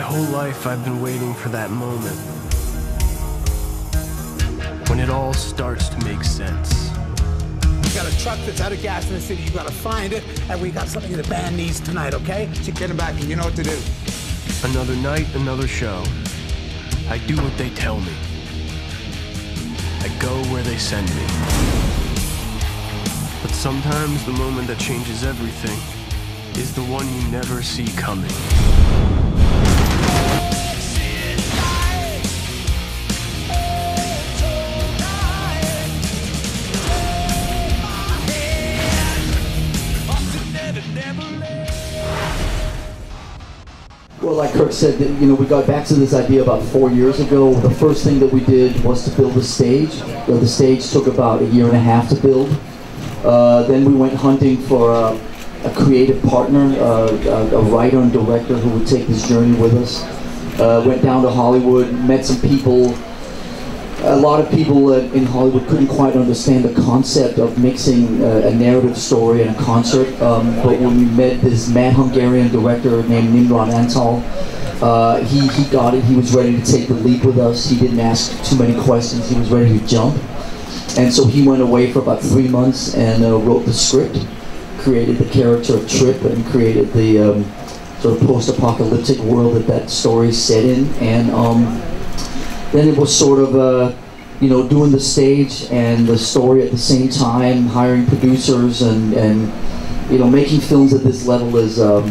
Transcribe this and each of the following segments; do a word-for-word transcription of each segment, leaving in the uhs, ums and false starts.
whole life I've been waiting for that moment when it all starts to make sense. You got a truck that's out of gas in the city, you gotta find it, and we got something the band needs tonight, okay? So get him back and you know what to do. Another night, another show. I do what they tell me. I go where they send me. But sometimes the moment that changes everything is the one you never see coming. Well, like Kirk said, you know, we got back to this idea about four years ago. The first thing that we did was to build a stage. The stage took about a year and a half to build. Uh, then we went hunting for a, a creative partner, uh, a, a writer and director who would take this journey with us. Uh, went down to Hollywood, met some people. A lot of people uh, in Hollywood couldn't quite understand the concept of mixing uh, a narrative story and a concert. Um, but when we met this mad Hungarian director named Nimrod Antal, uh, he, he got it. He was ready to take the leap with us. He didn't ask too many questions. He was ready to jump. And so he went away for about three months and uh, wrote the script, created the character of Trip, and created the um, sort of post-apocalyptic world that that story is set in. And um, then it was sort of, uh, you know, doing the stage and the story at the same time, hiring producers, and, and you know, making films at this level is, um,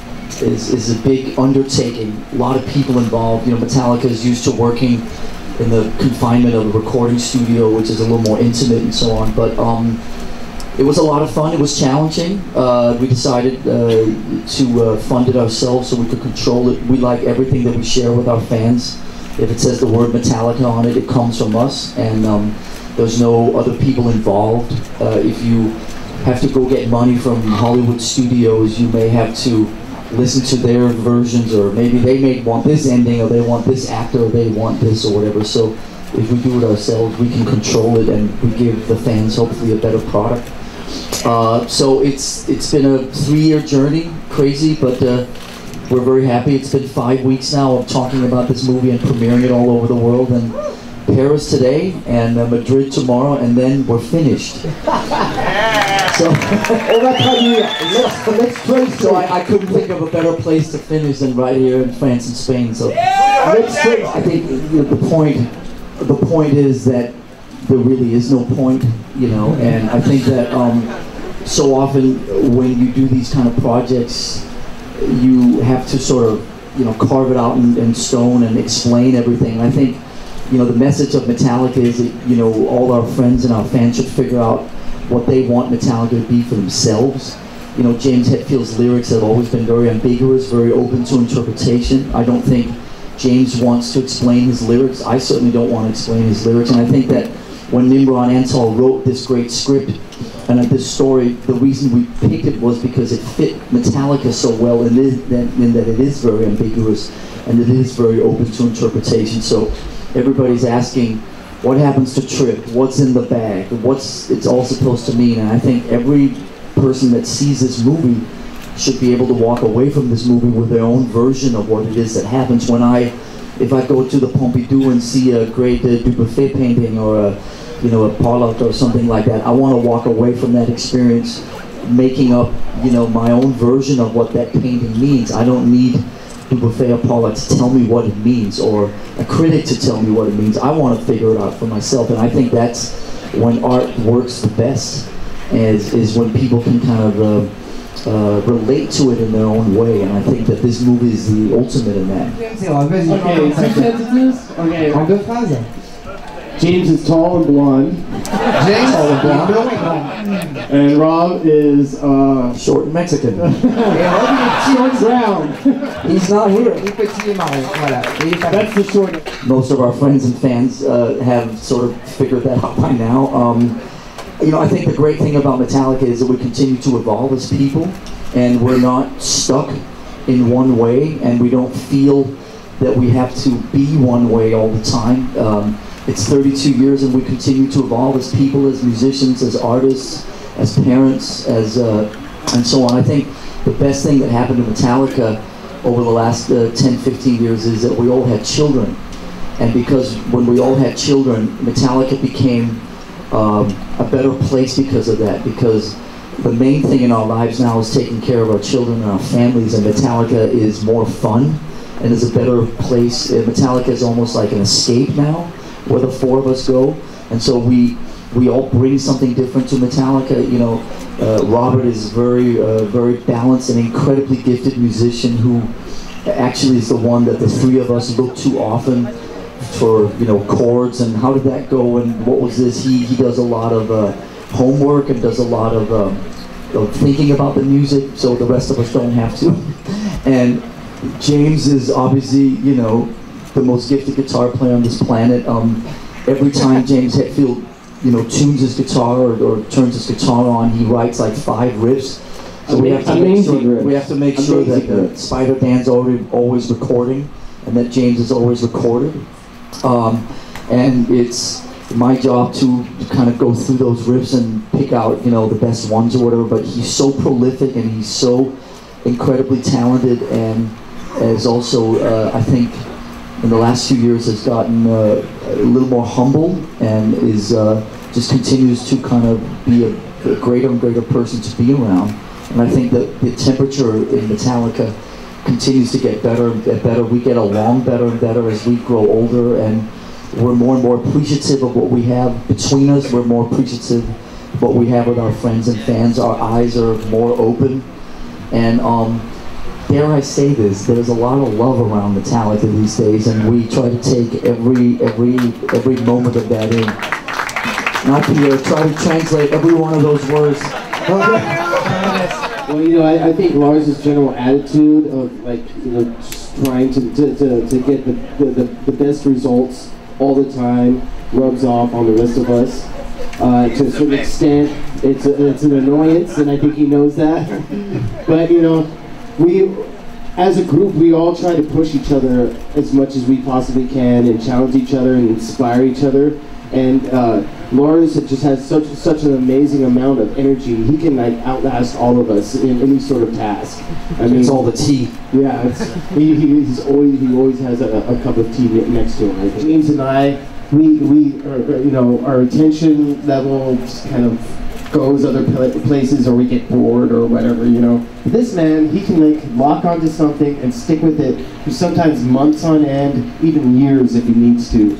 is is a big undertaking. A lot of people involved. You know, Metallica is used to working in the confinement of a recording studio, which is a little more intimate and so on. But um, it was a lot of fun. It was challenging. Uh, we decided uh, to uh, fund it ourselves so we could control it. We like everything that we share with our fans. If it says the word Metallica on it, it comes from us, and um, there's no other people involved. Uh, if you have to go get money from Hollywood studios, you may have to listen to their versions, or maybe they may want this ending, or they want this actor, or they want this, or whatever. So if we do it ourselves, we can control it, and we give the fans hopefully a better product. Uh, so it's it's been a three-year journey, crazy, but uh, we're very happy. It's been five weeks now of talking about this movie and premiering it all over the world, and Paris today, and uh, Madrid tomorrow, and then we're finished. So, so I, I couldn't think of a better place to finish than right here in France and Spain. So I think you know, the point, the point is that there really is no point, you know, and I think that um, so often when you do these kind of projects, you have to sort of, you know, carve it out in, in stone and explain everything. I think, you know, the message of Metallica is that, you know, all our friends and our fans should figure out what they want Metallica to be for themselves. You know, James Hetfield's lyrics have always been very ambiguous, very open to interpretation. I don't think James wants to explain his lyrics. I certainly don't want to explain his lyrics. And I think that when Nimrod Antal wrote this great script and uh, this story, the reason we picked it was because it fit Metallica so well in, this, in that it is very ambiguous and it is very open to interpretation. So everybody's asking, what happens to Trip? What's in the bag? What's it's all supposed to mean? And I think every person that sees this movie should be able to walk away from this movie with their own version of what it is that happens. When I, if I go to the Pompidou and see a great uh, Dubuffet painting or a, you know, a Pollock or something like that, I want to walk away from that experience making up, you know, my own version of what that painting means. I don't need Dubuffet or Pollock to tell me what it means, or a critic to tell me what it means. I want to figure it out for myself, and I think that's when art works the best, is, is when people can kind of uh, uh, relate to it in their own way, and I think that this movie is the ultimate in that. Okay, two sentences? Okay, en deux phrases. James is tall and blonde. James tall and blonde. And Rob is uh, short and Mexican. Short brown. He's not here. That's the short. Most of our friends and fans uh, have sort of figured that out by now. Um, you know, I think the great thing about Metallica is that we continue to evolve as people, and we're not stuck in one way, and we don't feel that we have to be one way all the time. Um, It's thirty-two years, and we continue to evolve as people, as musicians, as artists, as parents, as uh, and so on. I think the best thing that happened to Metallica over the last uh, ten, fifteen years is that we all had children. And because when we all had children, Metallica became um, a better place because of that. Because the main thing in our lives now is taking care of our children and our families, and Metallica is more fun and is a better place. Uh, Metallica is almost like an escape now, where the four of us go. And so we we all bring something different to Metallica. You know, uh, Robert is very, uh, very balanced and incredibly gifted musician who actually is the one that the three of us look to often for, you know, chords and how did that go and what was this. He he does a lot of uh, homework and does a lot of, um, of thinking about the music, so the rest of us don't have to. And James is obviously, you know, the most gifted guitar player on this planet. Um, every time James Hetfield, you know, tunes his guitar or, or turns his guitar on, he writes like five riffs. So we have to make sure, we have to make sure that uh, Spider Dan's already always recording and that James is always recorded. Um, and it's my job to kind of go through those riffs and pick out, you know, the best ones or whatever. But he's so prolific and he's so incredibly talented, and is also, uh, I think, in the last few years has gotten uh, a little more humble and is uh, just continues to kind of be a, a greater and greater person to be around. And I think that the temperature in Metallica continues to get better and better. We get along better and better as we grow older, and we're more and more appreciative of what we have between us. We're more appreciative of what we have with our friends and fans. Our eyes are more open. And um, dare I say this, there's a lot of love around Metallica these days, and we try to take every every every moment of that in. Not to uh, try to translate every one of those words. Well, you know, I, I think Lars' general attitude of, like, you know, just trying to, to, to, to get the, the, the best results all the time rubs off on the rest of us. Uh, to a certain extent, it's, a, it's an annoyance, and I think he knows that. But, you know, we, as a group, we all try to push each other as much as we possibly can and challenge each other and inspire each other. And uh, Lars just has such such an amazing amount of energy. He can, like, outlast all of us in any sort of task. I mean, it's all the tea. Yeah, it's, he, he, he's always he always has a, a cup of tea next to him. Like, James and I, we we are, you know, our attention level just kind of goes other places, or we get bored or whatever. You know, this man, he can, like, lock onto something and stick with it for sometimes months on end, even years if he needs to.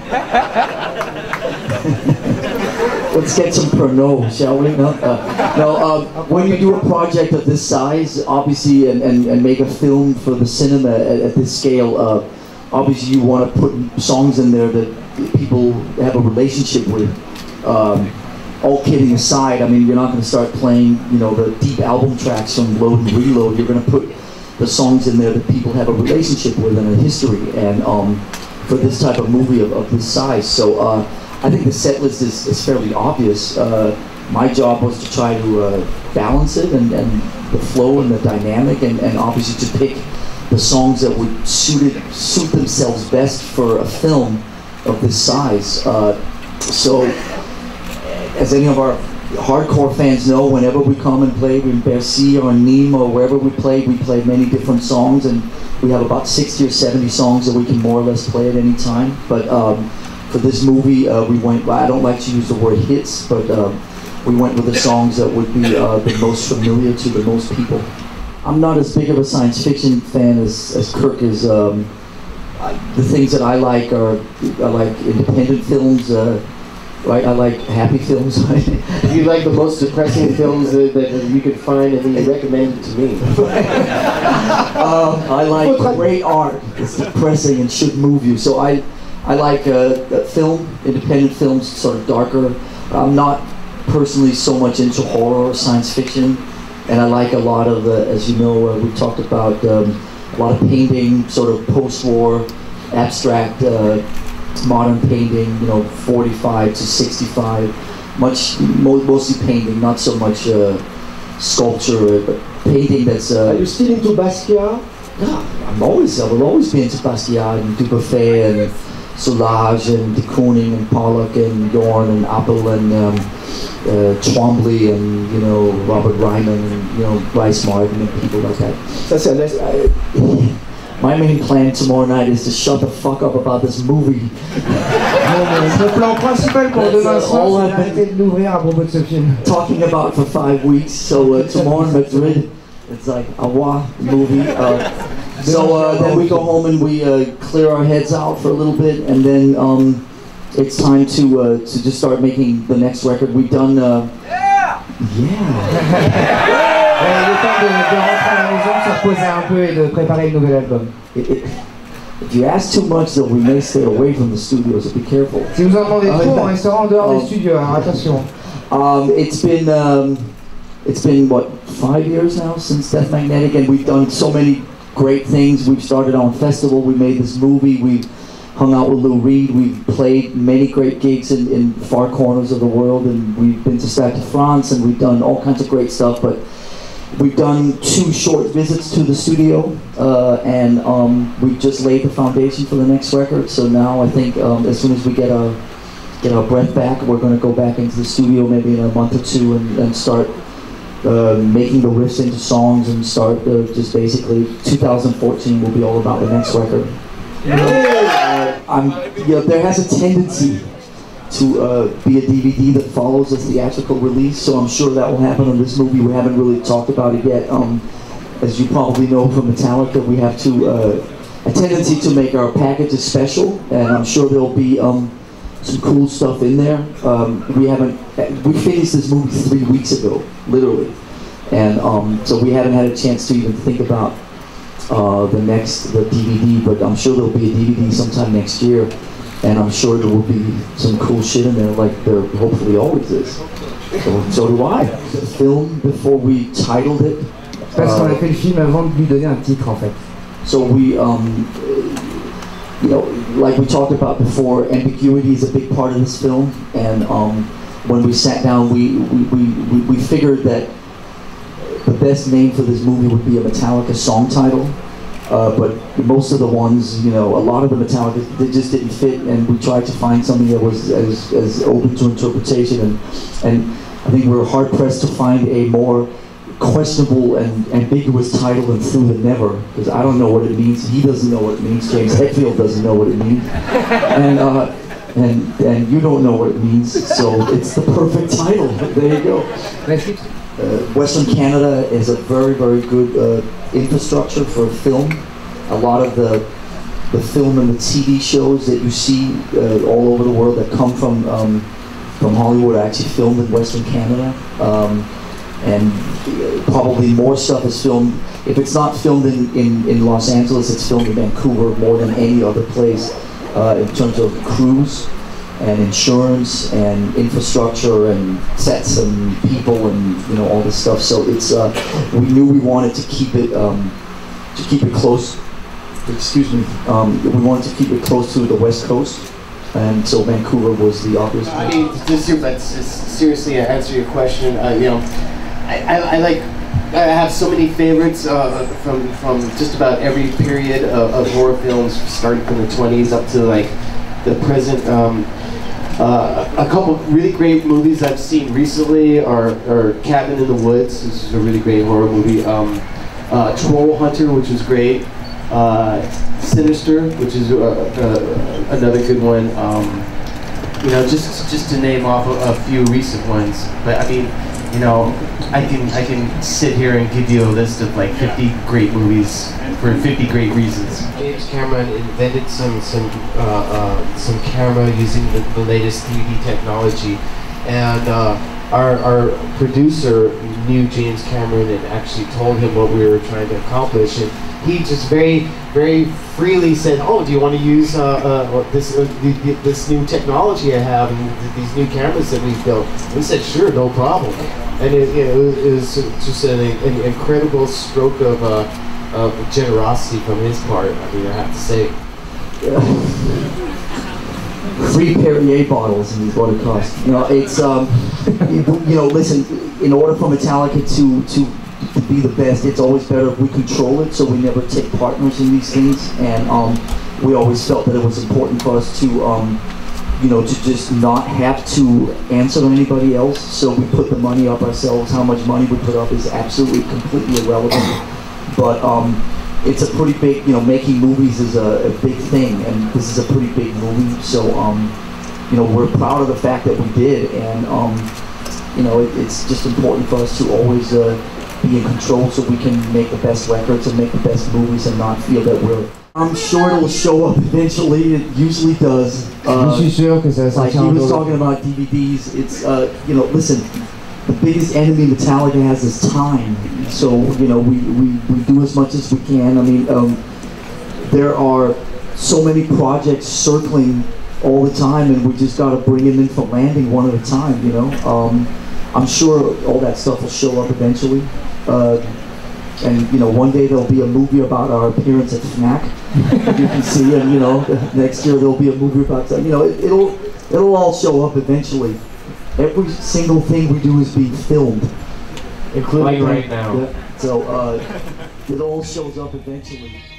Let's get some Pernod, shall we? No, uh, no uh, when you do a project of this size, obviously, and, and, and make a film for the cinema at, at this scale, uh, obviously you want to put songs in there that people have a relationship with. Um, all kidding aside, I mean, you're not going to start playing, you know, the deep album tracks from Load and Reload. You're going to put the songs in there that people have a relationship with and a history. And um, for this type of movie of, of this size. So uh, I think the set list is, is fairly obvious. Uh, my job was to try to uh, balance it and, and the flow and the dynamic, and, and obviously to pick the songs that would suit, it, suit themselves best for a film of this size. Uh, so as any of our hardcore fans know, whenever we come and play in Bercy or Nîmes or wherever we play, we play many different songs, and we have about sixty or seventy songs that we can more or less play at any time. But um, for this movie, uh, we went, I don't like to use the word hits, but uh, we went with the songs that would be uh, the most familiar to the most people. I'm not as big of a science fiction fan as, as Kirk is. Um, I, the things that I like are, I like independent films, uh, right? I like happy films. You like the most depressing films that, that you could find, and then you recommend it to me. um, I like great art. It's depressing and should move you. So I, I like uh, film, independent films, sort of darker. I'm not personally so much into horror or science fiction, and I like a lot of, uh, as you know, uh, we talked about um, a lot of painting, sort of post-war, abstract, uh, modern painting, you know, forty-five to sixty-five, much, mo mostly painting, not so much uh, sculpture, but painting that's... Uh, Are you still into Basquiat? Yeah, I'm always, I will always be into Basquiat and Dubuffet and Soulage and de Kooning and Pollock and Yorn and Appel and um, uh, Twombly and, you know, Robert Ryman and, you know, Bryce Martin and people like that. Ça, c'est Alex. My main plan tomorrow night is to shut the fuck up about this movie. Le plan principal pour That's, demain uh, soir, all c'est I've d'arrêter de l'ouvrir à propos de ce film. Talking about for five weeks. So uh, tomorrow in Madrid, it's like a wah movie. Uh, so uh, then we go home and we uh, clear our heads out for a little bit, and then um, it's time to uh, to just start making the next record. We've done. Uh, yeah. Yeah. Euh, le temps de, de rentrer à la maison, de se reposer un peu et de préparer le nouvel album. It, it, if you ask too much, though, we may stay away from the studios. So be careful. Si vous en demandez Uh, trop, on restera en dehors um, des studios, alors attention. Um, it's been um, it's been what five years now since Death Magnetic, and we've done so many great things. We've started on festival. We made this movie. We hung out with Lou Reed. We've played many great gigs in, in far corners of the world, and we've been to Stade de France, and we've done all kinds of great stuff. But we've done two short visits to the studio, uh, and um, we've just laid the foundation for the next record. So now I think um, as soon as we get our get our breath back, we're going to go back into the studio maybe in a month or two and, and start uh, making the riffs into songs and start uh, just basically two thousand fourteen will be all about the next record. Uh, I'm, you know, there has a tendency to uh, be a D V D that follows a theatrical release, so I'm sure that will happen on this movie. We haven't really talked about it yet. Um, as you probably know from Metallica, we have to uh, a tendency to make our packages special, and I'm sure there'll be um, some cool stuff in there. Um, we haven't, we finished this movie three weeks ago, literally, and um, so we haven't had a chance to even think about uh, the next the D V D. But I'm sure there'll be a D V D sometime next year. And I'm sure there will be some cool shit in there, like there hopefully always is. So, so do I. The film, before we titled it. Parce qu'on a Uh, fait le film avant de lui donner un titre en fait. so we, um, you know, like we talked about before, ambiguity is a big part of this film. And um, when we sat down, we, we, we, we figured that the best name for this movie would be a Metallica song title. Uh, but most of the ones, you know, a lot of the Metallica, they just didn't fit, and we tried to find something that was as, as open to interpretation, and and I think we were hard pressed to find a more questionable and ambiguous title than Through the Never, because I don't know what it means, he doesn't know what it means, James Hetfield doesn't know what it means, and uh, and and you don't know what it means, so it's the perfect title. There you go. Uh, Western Canada is a very, very good uh, infrastructure for film. A lot of the the film and the T V shows that you see uh, all over the world that come from um, from Hollywood are actually filmed in Western Canada, um, and probably more stuff is filmed. If it's not filmed in, in, in Los Angeles, it's filmed in Vancouver more than any other place uh, in terms of crews and insurance and infrastructure and sets and people and, you know, all this stuff. So it's uh, we knew we wanted to keep it um, to keep it close. Excuse me. Um, we wanted to keep it close to the West Coast, and so Vancouver was the obvious. I mean, just to, but seriously, to answer your question, uh, you know, I, I, I like. I have so many favorites uh, from from just about every period of, of horror films, starting from the twenties up to like the present. Um, Uh, a couple really great movies I've seen recently are, are Cabin in the Woods. This is a really great horror movie. Um, uh, Troll Hunter, which was great. Uh, Sinister, which is uh, uh, another good one. Um, you know, just just to name off a, a few recent ones. But I mean, you know, I can I can sit here and give you a list of like fifty great movies for fifty great reasons. James Cameron invented some some uh, uh, some camera using the, the latest three D technology, and uh, our our producer knew James Cameron and actually told him what we were trying to accomplish, and he just very very freely said, "Oh, do you want to use uh, uh, this uh, this new technology I have and these new cameras that we've built?" We said, "Sure, no problem." And it, it, was, it was just an, an incredible stroke of. Uh, of generosity from his part, I mean, I have to say. Three Perrier bottles and is what it costs. You know, it's, um, you know, listen, in order for Metallica to, to, to be the best, it's always better if we control it, so we never take partners in these things. And um, we always felt that it was important for us to, um, you know, to just not have to answer to anybody else. So we put the money up ourselves. How much money we put up is absolutely completely irrelevant. But um, it's a pretty big, you know, making movies is a, a big thing, and this is a pretty big movie. So, um, you know, we're proud of the fact that we did, and um, you know, it, it's just important for us to always uh, be in control so we can make the best records and make the best movies and not feel that we're. I'm sure it'll show up eventually. It usually does. Uh, Je suis sûr que ça like he was talking about D V Ds. It's uh, you know, listen. The biggest enemy Metallica has is time. So you know, we, we, we do as much as we can. I mean, um, there are so many projects circling all the time, and we just got to bring them in for landing one at a time. You know, um, I'm sure all that stuff will show up eventually. Uh, and you know, one day there'll be a movie about our appearance at FNAC. You can see, and you know, next year there'll be a movie about that. You know, it, it'll it'll all show up eventually. Every single thing we do is being filmed, including right now. Yeah, so uh, it all shows up eventually.